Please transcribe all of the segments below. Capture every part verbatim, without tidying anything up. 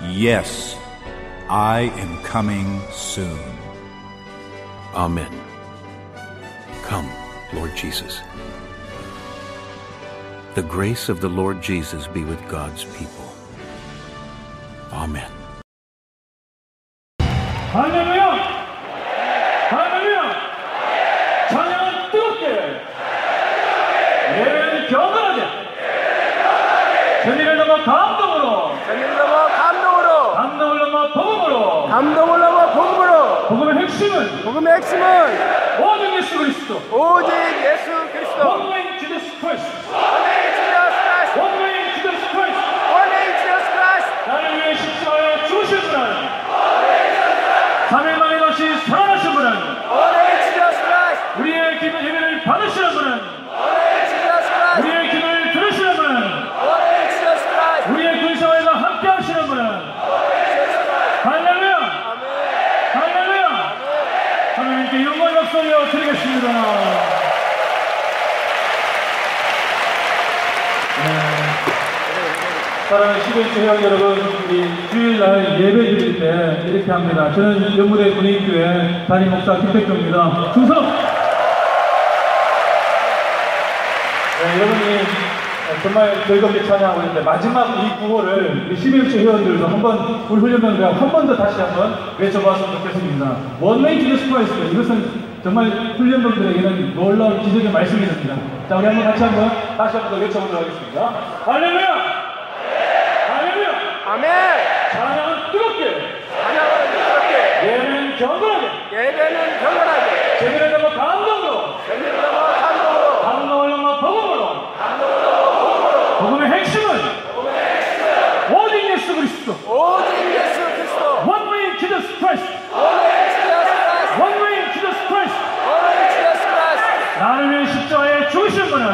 Yes, I am coming soon. Amen. Come, Lord Jesus. The grace of the Lord Jesus be with God's people. Amen. 할렐루야! 할렐루야! 찬양은 뜨겁게! 예배는 경건하게! 재미를 넘어 감동으로! 재미를 넘어 감동으로! 감동을 넘어 복음으로! 감동을 넘어 복음으로! 복음의 핵심은 복음의 핵심은 오직 예수 그리스도! 오직 예수 그리스도! One way Jesus Christ! One way Jesus Christ! One way Jesus Christ! One way Jesus Christ! 나를 위해 십자가에 죽으신 분은 삼 일 만에 다시 살아나신 분은 One way Jesus Christ! 우리의 기도 예배를 받으시는 분은 One way Jesus Christ! 우리의 기도를 들으시는 분은 One way Jesus Christ! 우리의 군사회가 함께 하시는 분은 할렐루야! 할렐루야! 하나님께 영광의 박수 올려 드리겠습니다. 사랑하는 시베이스 회원 여러분, 우리 주일날 예배 드릴 때 이렇게 합니다. 저는 영무대 분위기교회 담임 목사 김백규입니다. 충성! 네, 여러분이 정말 즐겁게 찬양하고 있는데 마지막 이 구호를 우리 시베이스 회원들도 한번 우리 훈련병들 한 번 더 다시 한번 외쳐봤으면 좋겠습니다. One way Jesus Christ. 이것은 정말 훈련병들에게는 놀라운 기적의 말씀이 됩니다. 자, 우리 한번 같이 한번 다시 한번 더 외쳐보도록 하겠습니다. 할렐루야! 아멘! 찬양은 뜨겁게! 찬양은 뜨겁게! 예배는 경건하게! 예배는 경건하게! 재미를 넘어 감동으로! 재미를 넘어 감동으로! 감동을 넘어 복음으로! 감동을 넘어 복음으로! 복음의 핵심은 복음의 핵심은 오직 예수 그리스도! 오직 예수 그리스도! One way Jesus Christ! One way Jesus Christ! One way Jesus Christ! One way Jesus Christ! 나를 위해 십자가에 죽으신 분은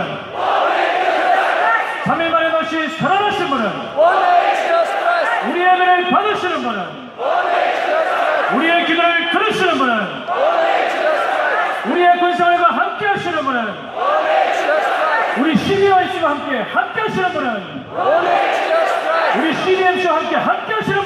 삼 일 만에 다시 살아나신 분은 One way Jesus Christ! 우리 예배를 받으시는 분은 One way Jesus Christ! 우리의 기도를 들으시는 분은 One way Jesus Christ! 우리의 군사회가 함께 하시는 분은 One way Jesus Christ! 우리 씨디와이씨와 함께 함께 하시는 분은 One way Jesus Christ! 우리 씨디엠씨와 함께 함께 하시는